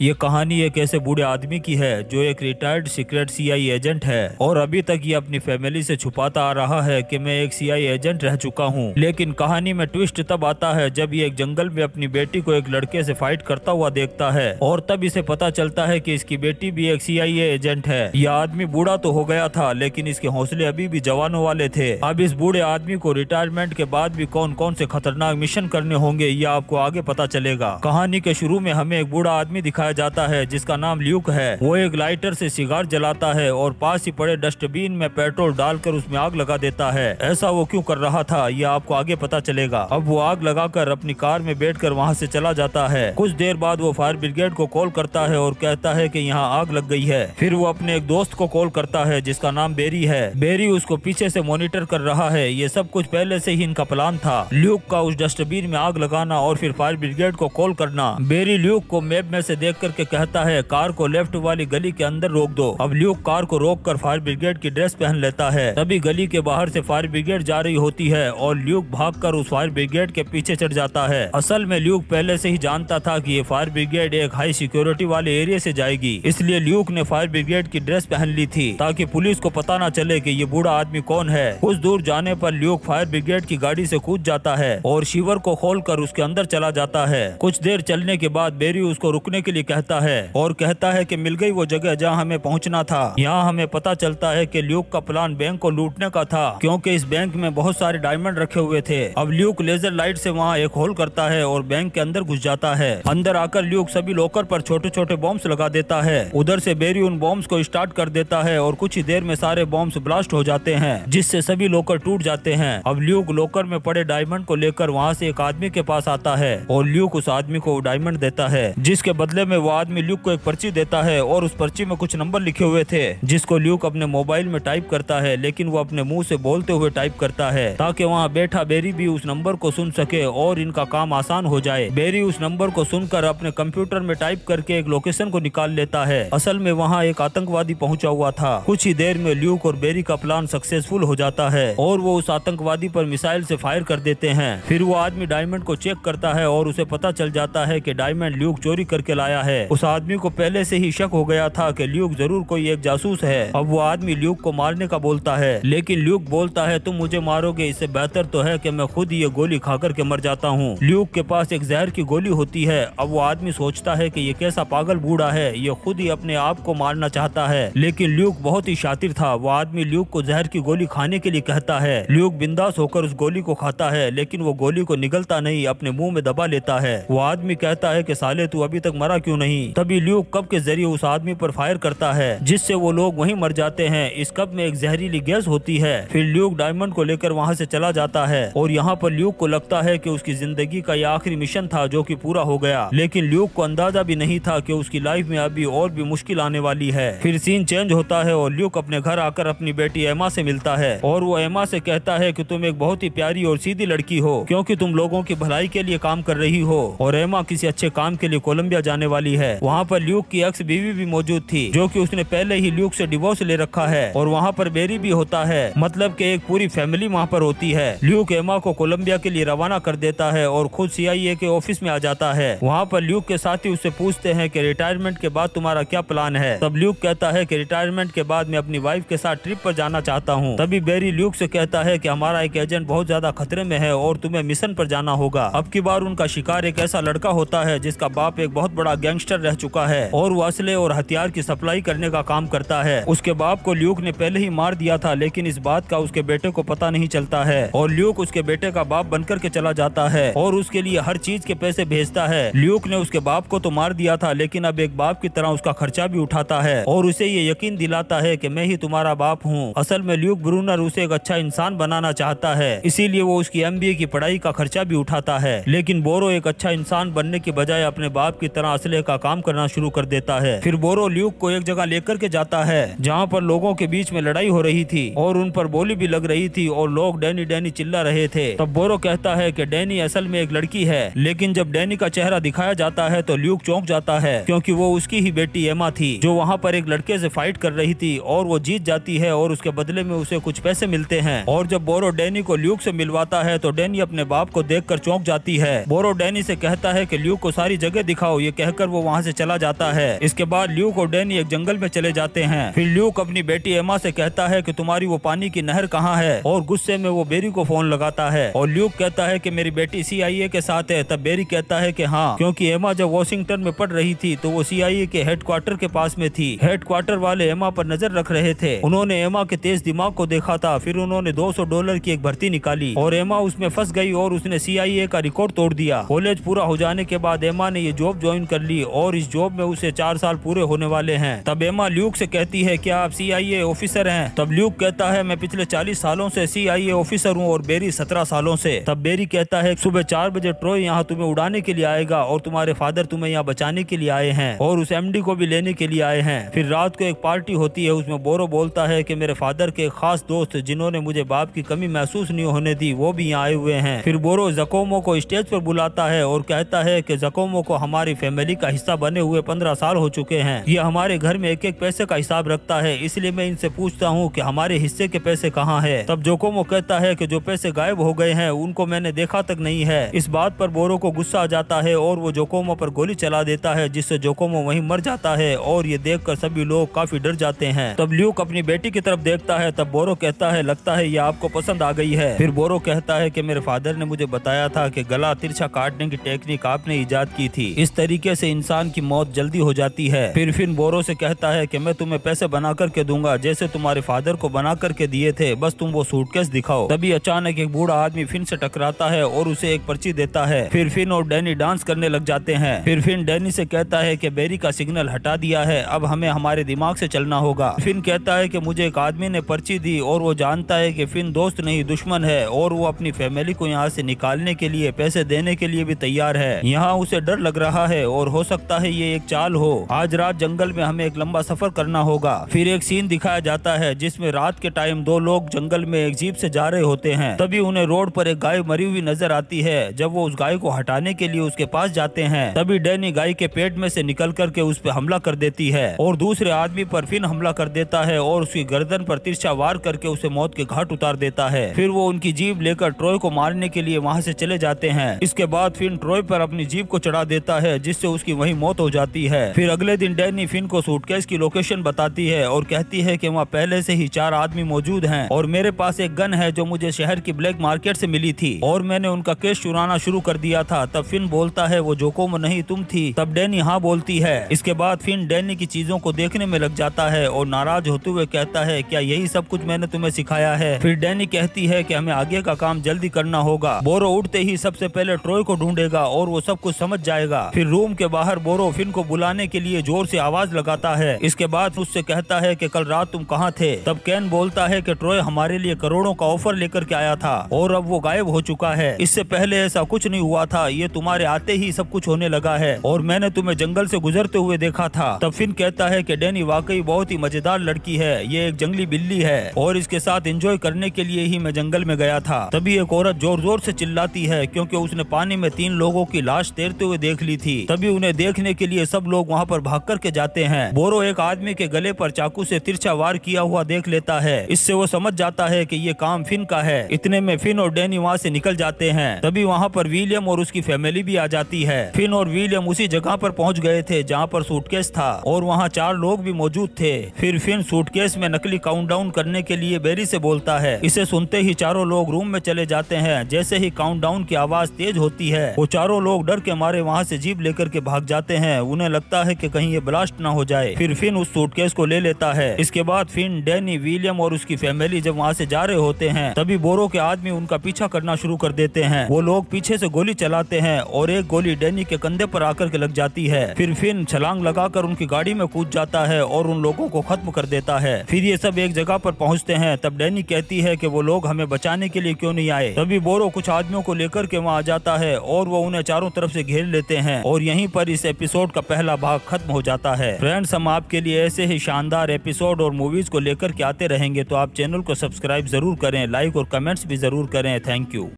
ये कहानी एक ऐसे बूढ़े आदमी की है जो एक रिटायर्ड सीक्रेट सीआई एजेंट है और अभी तक ये अपनी फैमिली से छुपाता आ रहा है कि मैं एक सीआई एजेंट रह चुका हूँ। लेकिन कहानी में ट्विस्ट तब आता है जब ये एक जंगल में अपनी बेटी को एक लड़के से फाइट करता हुआ देखता है और तब इसे पता चलता है कि इसकी बेटी भी एक सीआईए एजेंट है। यह आदमी बूढ़ा तो हो गया था लेकिन इसके हौसले अभी भी जवानों वाले थे। अब इस बूढ़े आदमी को रिटायरमेंट के बाद भी कौन कौन से खतरनाक मिशन करने होंगे यह आपको आगे पता चलेगा। कहानी के शुरू में हमें एक बूढ़ा आदमी दिखाया जाता है जिसका नाम ल्यूक है। वो एक लाइटर से सिगार जलाता है और पास ही पड़े डस्टबिन में पेट्रोल डालकर उसमें आग लगा देता है। ऐसा वो क्यों कर रहा था यह आपको आगे पता चलेगा। अब वो आग लगाकर अपनी कार में बैठकर वहाँ से चला जाता है। कुछ देर बाद वो फायर ब्रिगेड को कॉल करता है और कहता है कि यहाँ आग लग गई है। फिर वो अपने एक दोस्त को कॉल करता है जिसका नाम बेरी है। बेरी उसको पीछे से मॉनिटर कर रहा है। ये सब कुछ पहले से ही इनका प्लान था, ल्यूक का उस डस्टबिन में आग लगाना और फिर फायर ब्रिगेड को कॉल करना। बेरी ल्यूक को मैप में से देख करके कहता है कार को लेफ्ट वाली गली के अंदर रोक दो। अब ल्यूक कार को रोककर फायर ब्रिगेड की ड्रेस पहन लेता है। तभी गली के बाहर से फायर ब्रिगेड जा रही होती है और ल्यूक भागकर उस फायर ब्रिगेड के पीछे चढ़ जाता है। असल में ल्यूक पहले से ही जानता था कि ये फायर ब्रिगेड एक हाई सिक्योरिटी वाले एरिया से जाएगी, इसलिए ल्यूक ने फायर ब्रिगेड की ड्रेस पहन ली थी ताकि पुलिस को पता न चले कि ये बूढ़ा आदमी कौन है। कुछ दूर जाने पर ल्यूक फायर ब्रिगेड की गाड़ी से कूद जाता है और शिवर को खोलकर उसके अंदर चला जाता है। कुछ देर चलने के बाद बेरी उसको रुकने के लिए कहता है और कहता है कि मिल गई वो जगह जहां हमें पहुंचना था। यहाँ हमें पता चलता है कि ल्यूक का प्लान बैंक को लूटने का था क्योंकि इस बैंक में बहुत सारे डायमंड रखे हुए थे। अब ल्यूक लेजर लाइट से वहाँ एक होल करता है और बैंक के अंदर घुस जाता है। अंदर आकर ल्यूक सभी लॉकर पर छोटे छोटे बॉम्ब्स लगा देता है। उधर से बेरी उन बॉम्ब्स को स्टार्ट कर देता है और कुछ ही देर में सारे बॉम्ब्स ब्लास्ट हो जाते हैं जिससे सभी लॉकर टूट जाते हैं। अब ल्यूक लॉकर में पड़े डायमंड को लेकर वहाँ से एक आदमी के पास आता है और ल्यूक उस आदमी को डायमंड देता है, जिसके बदले में वो आदमी ल्यूक को एक पर्ची देता है और उस पर्ची में कुछ नंबर लिखे हुए थे जिसको ल्यूक अपने मोबाइल में टाइप करता है, लेकिन वो अपने मुंह से बोलते हुए टाइप करता है ताकि वहाँ बैठा बेरी भी उस नंबर को सुन सके और इनका काम आसान हो जाए। बेरी उस नंबर को सुनकर अपने कंप्यूटर में टाइप करके एक लोकेशन को निकाल लेता है। असल में वहाँ एक आतंकवादी पहुंचा हुआ था। कुछ ही देर में ल्यूक और बेरी का प्लान सक्सेसफुल हो जाता है और वो उस आतंकवादी पर मिसाइल से फायर कर देते हैं। फिर वो आदमी डायमंड को चेक करता है और उसे पता चल जाता है कि डायमंड ल्यूक चोरी करके लाया है। उस आदमी को पहले से ही शक हो गया था कि ल्यूक जरूर कोई एक जासूस है। अब वो आदमी ल्यूक को मारने का बोलता है लेकिन ल्यूक बोलता है तुम मुझे मारोगे, इससे बेहतर तो है कि मैं खुद ये गोली खाकर के मर जाता हूँ। ल्यूक के पास एक जहर की गोली होती है। अब वो आदमी सोचता है कि ये कैसा पागल बूढ़ा है, ये खुद ही अपने आप को मारना चाहता है। लेकिन ल्यूक बहुत ही शातिर था। वो आदमी ल्यूक को जहर की गोली खाने के लिए कहता है। ल्यूक बिंदास होकर उस गोली को खाता है लेकिन वो गोली को निगलता नहीं, अपने मुंह में दबा लेता है। वो आदमी कहता है कि साले तू अभी तक मरा क्यों नहीं। तभी ल्यूक कप के जरिए उस आदमी पर फायर करता है जिससे वो लोग वहीं मर जाते हैं। इस कप में एक जहरीली गैस होती है। फिर ल्यूक डायमंड को लेकर वहाँ से चला जाता है और यहाँ पर ल्यूक को लगता है कि उसकी जिंदगी का यह आखिरी मिशन था जो कि पूरा हो गया। लेकिन ल्यूक को अंदाजा भी नहीं था कि उसकी लाइफ में अभी और भी मुश्किल आने वाली है। फिर सीन चेंज होता है और ल्यूक अपने घर आकर अपनी बेटी एमा से मिलता है और वो एमा से कहता है कि तुम एक बहुत ही प्यारी और सीधी लड़की हो क्योंकि तुम लोगों की भलाई के लिए काम कर रही हो। और एमा किसी अच्छे काम के लिए कोलंबिया जाने वाली है। वहाँ पर ल्यूक की एक्स बीवी भी मौजूद थी जो कि उसने पहले ही ल्यूक से डिवोर्स ले रखा है। और वहाँ पर बेरी भी होता है, मतलब कि एक पूरी फैमिली वहाँ पर होती है। ल्यूक एमा को कोलंबिया के लिए रवाना कर देता है और खुद सीआईए के ऑफिस में आ जाता है। वहाँ पर ल्यूक के साथी उससे पूछते हैं कि रिटायरमेंट के बाद तुम्हारा क्या प्लान है। तब ल्यूक कहता है कि रिटायरमेंट के बाद मैं अपनी वाइफ के साथ ट्रिप पर जाना चाहता हूँ। तभी बेरी ल्यूक से कहता है कि हमारा एक एजेंट बहुत ज्यादा खतरे में है और तुम्हें मिशन पर जाना होगा। अब की बार उनका शिकार एक ऐसा लड़का होता है जिसका बाप एक बहुत बड़ा गैंगस्टर रह चुका है और वो असले और हथियार की सप्लाई करने का काम करता है। उसके बाप को ल्यूक ने पहले ही मार दिया था लेकिन इस बात का उसके बेटे को पता नहीं चलता है और ल्यूक उसके बेटे का बाप बनकर के चला जाता है और उसके लिए हर चीज के पैसे भेजता है। ल्यूक ने उसके बाप को तो मार दिया था लेकिन अब एक बाप की तरह उसका खर्चा भी उठाता है और उसे ये यकीन दिलाता है कि मैं ही तुम्हारा बाप हूँ। असल में ल्यूक ब्रूनर उसे एक अच्छा इंसान बनाना चाहता है, इसीलिए वो उसकी एमबीए की पढ़ाई का खर्चा भी उठाता है। लेकिन बोरो एक अच्छा इंसान बनने की बजाय अपने बाप की तरह असले का काम करना शुरू कर देता है। फिर बोरो ल्यूक को एक जगह लेकर के जाता है जहाँ पर लोगों के बीच में लड़ाई हो रही थी और उन पर गोली भी लग रही थी और लोग डैनी डैनी चिल्ला रहे थे। तब बोरो कहता है कि डैनी असल में एक लड़की है। लेकिन जब डैनी का चेहरा दिखाया जाता है तो ल्यूक चौंक जाता है क्योंकि वो उसकी ही बेटी एमा थी जो वहाँ पर एक लड़के से फाइट कर रही थी और वो जीत जाती है और उसके बदले में उसे कुछ पैसे मिलते हैं। और जब बोरो डैनी को ल्यूक से मिलवाता है तो डैनी अपने बाप को देखकर चौंक जाती है। बोरो डैनी से कहता है कि ल्यूक को सारी जगह दिखाओ। ये कहकर वो वहाँ से चला जाता है। इसके बाद ल्यूक और डैनी एक जंगल में चले जाते हैं। फिर ल्यूक अपनी बेटी एमा से कहता है कि तुम्हारी वो पानी की नहर कहाँ है, और गुस्से में वो बेरी को फोन लगाता है और ल्यूक कहता है कि मेरी बेटी CIA के साथ है। तब बेरी कहता है कि हाँ, क्योंकि एमा जब वॉशिंगटन में पढ़ रही थी तो वो CIA के हेडक्वार्टर के पास में थी। हेडक्वार्टर वाले एमा पर नजर रख रहे थे। उन्होंने एमा के तेज दिमाग को देखा था। फिर उन्होंने $200 की एक भर्ती निकाली और एमा उसमें फंस गई और उसने CIA का रिकॉर्ड तोड़ दिया। कॉलेज पूरा हो जाने के बाद एमा ने ये जॉब ज्वाइन कर ली और इस जॉब में उसे 4 साल पूरे होने वाले हैं। तब एमा ल्यूक से कहती है क्या आप CIA ऑफिसर हैं? तब ल्यूक कहता है मैं पिछले 40 सालों से CIA ऑफिसर हूँ और बेरी 17 सालों से। तब बेरी कहता है सुबह 4 बजे ट्रॉय यहाँ तुम्हें उड़ाने के लिए आएगा और तुम्हारे फादर तुम्हें यहाँ बचाने के लिए आए हैं और उस MD को भी लेने के लिए आए हैं। फिर रात को एक पार्टी होती है, उसमें बोरो बोलता है कि मेरे फादर के खास दोस्त जिन्होंने मुझे बाप की कमी महसूस नहीं होने दी वो भी यहाँ आए हुए हैं। फिर बोरो जकोमो को स्टेज पर बुलाता है और कहता है कि जकोमो को हमारी फैमिली का हिस्सा बने हुए 15 साल हो चुके हैं। ये हमारे घर में एक एक पैसे का हिसाब रखता है, इसलिए मैं इनसे पूछता हूँ कि हमारे हिस्से के पैसे कहाँ है। तब जोकोमो कहता है कि जो पैसे गायब हो गए हैं उनको मैंने देखा तक नहीं है। इस बात पर बोरो को गुस्सा आ जाता है और वो जोकोमो पर गोली चला देता है, जिससे जोकोमो वहीं मर जाता है और ये देखकर सभी लोग काफी डर जाते हैं। तब ल्यूक अपनी बेटी की तरफ देखता है। तब बोरो कहता है लगता है ये आपको पसंद आ गई है। फिर बोरो कहता है कि मेरे फादर ने मुझे बताया था कि गला तिरछा काटने की टेक्निक आपने इजाद की थी, इस तरीके से इंसान की मौत जल्दी हो जाती है। फिर फिन बोरो से कहता है कि मैं तुम्हें पैसे बना करके दूंगा जैसे तुम्हारे फादर को बना करके दिए थे, बस तुम वो सूटकेस दिखाओ। तभी अचानक एक बूढ़ा आदमी फिन से टकराता है और उसे एक पर्ची देता है। फिर फिन और डैनी डांस करने लग जाते हैं। फिर फिन डैनी से कहता है कि बेरी का सिग्नल हटा दिया है, अब हमें हमारे दिमाग से चलना होगा। फिन कहता है कि मुझे एक आदमी ने पर्ची दी और वो जानता है कि फिन दोस्त नहीं दुश्मन है और वो अपनी फैमिली को यहाँ से निकालने के लिए पैसे देने के लिए भी तैयार है। यहाँ उसे डर लग रहा है और हो सकता है ये एक चाल हो। आज रात जंगल में हमें एक लंबा सफर करना होगा। फिर एक सीन दिखाया जाता है जिसमें रात के टाइम 2 लोग जंगल में एक जीप से जा रहे होते हैं। तभी उन्हें रोड पर एक गाय मरी हुई नजर आती है। जब वो उस गाय को हटाने के लिए उसके पास जाते हैं तभी डैनी गाय के पेट में से निकल करके उस पर हमला कर देती है और दूसरे आदमी पर फिन हमला कर देता है और उसकी गर्दन पर तिरछा वार करके उसे मौत के घाट उतार देता है। फिर वो उनकी जीप लेकर ट्रॉय को मारने के लिए वहाँ से चले जाते हैं। इसके बाद फिन ट्रॉय पर अपनी जीप को चढ़ा देता है जिससे उसकी वहीं मौत हो जाती है। फिर अगले दिन डैनी फिन को सूटकेस की लोकेशन बताती है और कहती है कि वहाँ पहले से ही 4 आदमी मौजूद हैं और मेरे पास एक गन है जो मुझे शहर की ब्लैक मार्केट से मिली थी और मैंने उनका केस चुराना शुरू कर दिया था। तब फिन बोलता है वो जोकोमो नहीं तुम थी। तब डैनी हाँ बोलती है। इसके बाद फिन डैनी की चीजों को देखने में लग जाता है और नाराज होते हुए कहता है क्या यही सब कुछ मैंने तुम्हें सिखाया है। फिर डैनी कहती है कि हमें आगे का काम जल्दी करना होगा। बोरो उठते ही सबसे पहले ट्रॉय को ढूंढेगा और वो सब कुछ समझ जाएगा। फिर रूम के बाहर बोरो फिन को बुलाने के लिए जोर से आवाज लगाता है। इसके बाद उससे कहता है कि कल रात तुम कहाँ थे। तब कैन बोलता है कि ट्रॉय हमारे लिए करोड़ों का ऑफर लेकर के आया था और अब वो गायब हो चुका है। इससे पहले ऐसा कुछ नहीं हुआ था, ये तुम्हारे आते ही सब कुछ होने लगा है और मैंने तुम्हें जंगल से गुजरते हुए देखा था। तब फिन कहता है कि डैनी वाकई बहुत ही मजेदार लड़की है, ये एक जंगली बिल्ली है और इसके साथ एंजॉय करने के लिए ही मैं जंगल में गया था। तभी एक औरत जोर जोर से चिल्लाती है क्योंकि उसने पानी में 3 लोगों की लाश तैरते हुए देख ली थी। तभी उन्हें देखने के लिए सब लोग वहाँ पर भाग करके जाते हैं। बोरो एक आदमी के गले पर चाकू से तिरछा वार किया हुआ देख लेता है। इससे वो समझ जाता है कि ये काम फिन का है। इतने में फिन और डैनी वहाँ से निकल जाते हैं। तभी वहाँ पर विलियम और उसकी फैमिली भी आ जाती है। फिन और विलियम उसी जगह पर पहुँच गए थे जहाँ पर सूटकेस था और वहाँ 4 लोग भी मौजूद थे। फिर फिन सूटकेस में नकली काउंटडाउन करने के लिए बेरी से बोलता है। इसे सुनते ही चारों लोग रूम में चले जाते हैं। जैसे ही काउंटडाउन की आवाज तेज होती है वो चारों लोग डर के मारे वहाँ से जीप लेकर के भाग जाते हैं। उन्हें लगता है कि कहीं ये ब्लास्ट ना हो जाए। फिर फिन उस सूटकेस को ले लेता है। इसके बाद फिन, डैनी, विलियम और उसकी फैमिली जब वहाँ से जा रहे होते हैं तभी बोरो के आदमी उनका पीछा करना शुरू कर देते हैं। वो लोग पीछे से गोली चलाते हैं और एक गोली डैनी के कंधे पर आकर के लग जाती है। फिर फिन छलांग लगाकर उनकी गाड़ी में कूद जाता है और उन लोगों को खत्म कर देता है। फिर ये सब एक जगह पर पहुँचते हैं। तब डैनी कहती है कि वो लोग हमें बचाने के लिए क्यों नहीं आए। तभी बोरो कुछ आदमियों को लेकर के वहाँ आ जाता है और वो उन्हें चारों तरफ से घेर लेते हैं और यहीं पर इस एपिसोड का पहला भाग खत्म हो जाता है। फ्रेंड्स, हम आपके लिए ऐसे ही शानदार एपिसोड और मूवीज को लेकर के आते रहेंगे, तो आप चैनल को सब्सक्राइब जरूर करें, लाइक और कमेंट्स भी जरूर करें। Thank you.